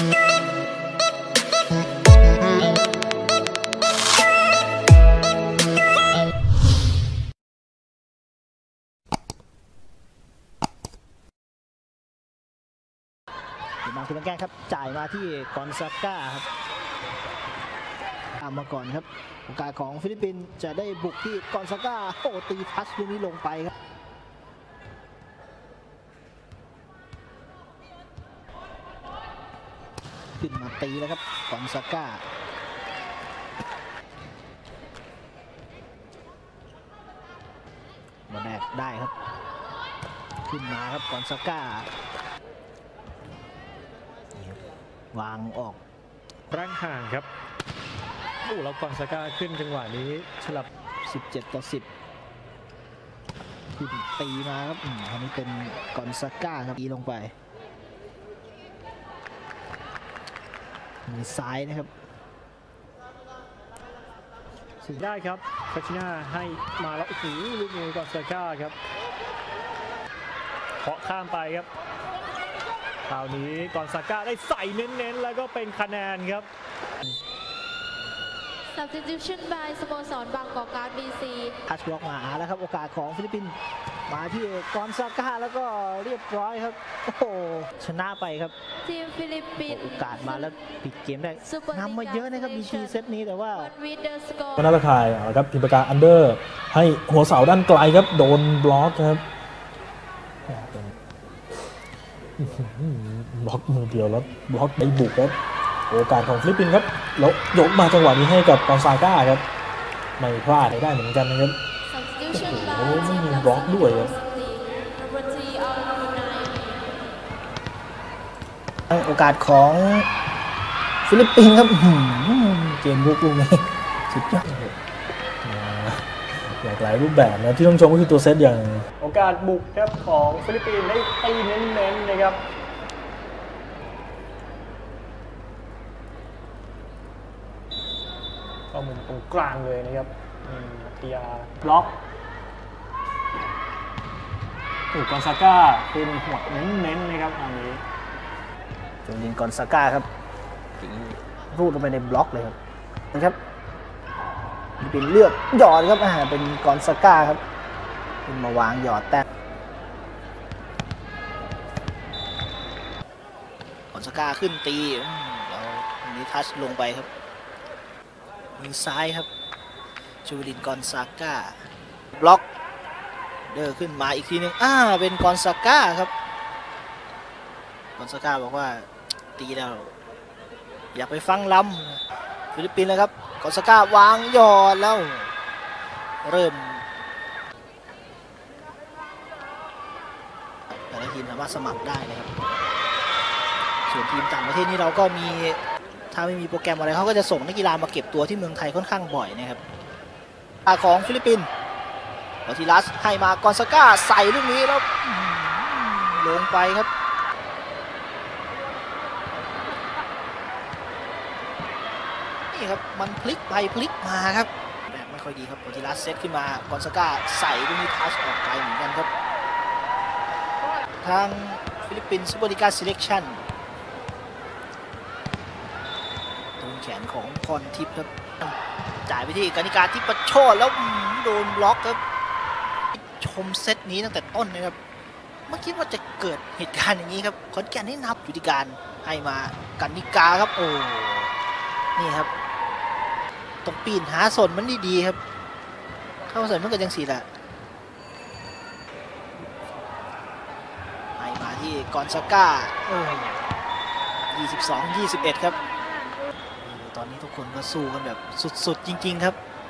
มาคุณแกงครับจ่ายมาที่กอนซาก้าครับตามมาก่อนครับโอกาสของฟิลิปปินส์จะได้บุกที่กอนซาก้าโอ้ตีทัชลูกนี้ลงไปครับขึ้นมาตีแล้วครับกอนซาก้ามาแดกได้ครับขึ้นมาครับกอนซาก้าวางออกร่างห่างครับโอ้แล้วกอนซาก้าขึ้นจังหวะนี้ฉลับ 17-10ขึ้นตีมาครับอันนี้เป็นกอนซาก้าครับตีลงไปมีซ้ายนะครับถึงได้ครับคาชิน่าให้มาแล้วโอ้โหลูกนี้กอนซาก้าครับเคาะข้ามไปครับคราวนี้กอนซาก้าได้ใส่เน้นๆแล้วก็เป็นคะแนนครับ Substitution by สโมสรบางกอกการ์ด BC ทัชบล็อกมาแล้วครับโอกาสของฟิลิปปินส์มาที่กอนซาก้าแล้วก็เรียบร้อยครับโอ้โหชนะไปครับทีมฟิลิปปินส์โอกาสมาแล้วปิดเกมได้นำมาเยอะนะครับ BC เซตนี้แต่ว่าก็น่าตะข่ายครับทีมประกาอันเดอร์ให้หัวเสาด้านไกลครับโดนบล็อกครับบล็อกมือเดียวแล้วบล็อกได้บุกครับโอกาสของฟิลิปปินส์ครับแล้วยกมาจังหวะนี้ให้กับกอนซาก้าครับไม่พลาดได้เหมือนกันนะครับโอ้โหไม่มีบล็อกด้วยครับโอกาสของฟิลิปปินส์ครับเกมบุกลูกนี้สุดยอดหลากหลายรูปแบบนะที่ต้องชมก็คือตัวเซตอย่างโอกาสบุกครับของฟิลิปปินส์ได้ตีเน้นๆนะครับก็มุมตรงกลางเลยนะครับเทียบล็อกกอนซาก้าเป็นหัวเน้นๆนะครับอันนี้จงยิงกอนซาก้าครับรูดลงไปในบล็อกเลยครับนะครับเป็นเลือกหยอดครับเป็นกอนซาก้าครับเป็นมาวางหยอดแต้มกอนซาก้าขึ้นตีแล้วนี้ทัชลงไปครับมือซ้ายครับชูวิลินกอนซาก้าบล็อกเดินขึ้นมาอีกทีนึงเป็นกอนซาก้าครับกอนซาก้าบอกว่าตีแล้วอยากไปฟังลำฟิลิปปินส์เลยครับกอนซาก้าวางหยอดแล้วเริ่มแต่ละทีมสามารถสมัครได้นะครับส่วนทีมต่างประเทศนี่เราก็มีถ้าไม่มีโปรแกรมอะไรเขาก็จะส่งนักกีฬามาเก็บตัวที่เมืองไทยค่อนข้างบ่อยนะครับของฟิลิปปินส์วอติลัสให้มากอนซาก้าใส่ลูกนี้แล้วลงไปครับนี่ครับมันพลิกไปพลิกมาครับแบบไม่ค่อยดีครับวอติลัสเซตขึ้นมากอนซาก้าใส่ลูกนี้ทัชออกไปเหมือนกันครับทางฟิลิปปินส์ซูเปอร์ลีกาซีเลคชั่นแขนของพรทิพย์ครับจ่ายไปที่กนิกาที่ประโชดแล้วโดนบล็อกครับชมเซตนี้ตั้งแต่ต้นนะครับไม่คิดว่าจะเกิดเหตุการณ์อย่างนี้ครับขอนแก่นให้นับอยู่ที่การให้มากนิกาครับโอ้นี่ครับต้องปีนหาสนมันดีๆครับเข้าสนมันก็ยังสีแหละให้มาที่กอนซาก้า22-21ครับตอนนี้ทุกคนก็สู้กันแบบสุดๆจริงๆครับ